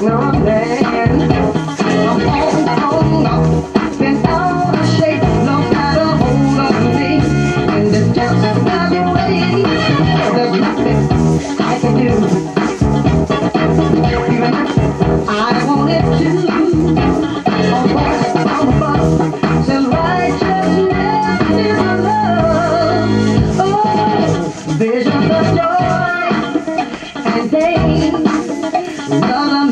No man, been out of shape, lost got a hold of me, and it's just another way. There's nothing I can do, even if I wanted to. On above, says righteousness is love. Oh, visions of joy and pain. Love